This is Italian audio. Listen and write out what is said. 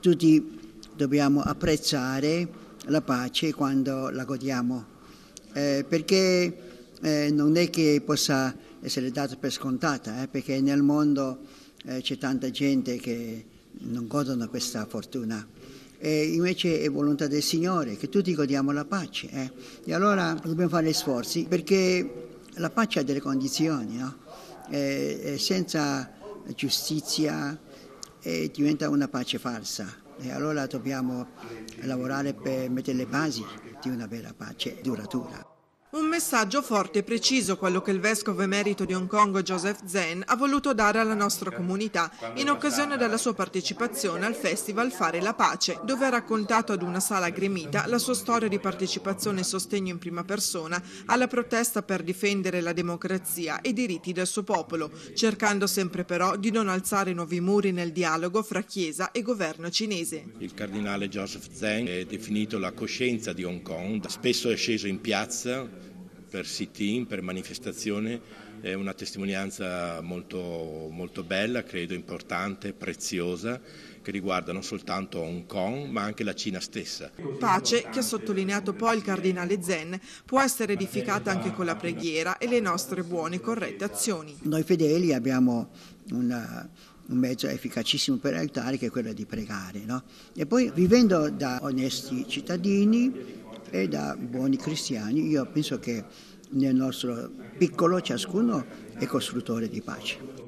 tutti dobbiamo apprezzare la pace quando la godiamo, perché non è che possa essere data per scontata, perché nel mondo c'è tanta gente che non godono questa fortuna. E invece è volontà del Signore che tutti godiamo la pace. E allora dobbiamo fare sforzi, perché la pace ha delle condizioni, no? Senza giustizia diventa una pace falsa. E allora dobbiamo lavorare per mettere le basi di una vera pace duratura. Un messaggio forte e preciso, quello che il vescovo emerito di Hong Kong Joseph Zen ha voluto dare alla nostra comunità in occasione della sua partecipazione al festival Fare la Pace, dove ha raccontato ad una sala gremita la sua storia di partecipazione e sostegno in prima persona alla protesta per difendere la democrazia e i diritti del suo popolo, cercando sempre però di non alzare nuovi muri nel dialogo fra Chiesa e governo cinese. Il cardinale Joseph Zen è definito la coscienza di Hong Kong, spesso è sceso in piazza per sit-in, per manifestazione. È una testimonianza molto, molto bella, credo importante, preziosa, che riguarda non soltanto Hong Kong ma anche la Cina stessa. Pace, che ha sottolineato poi il cardinale Zen, può essere edificata anche con la preghiera e le nostre buone e corrette azioni. Noi fedeli abbiamo un mezzo efficacissimo per aiutare, che è quello di pregare, no? E poi, vivendo da onesti cittadini e da buoni cristiani, io penso che nel nostro piccolo ciascuno è costruttore di pace.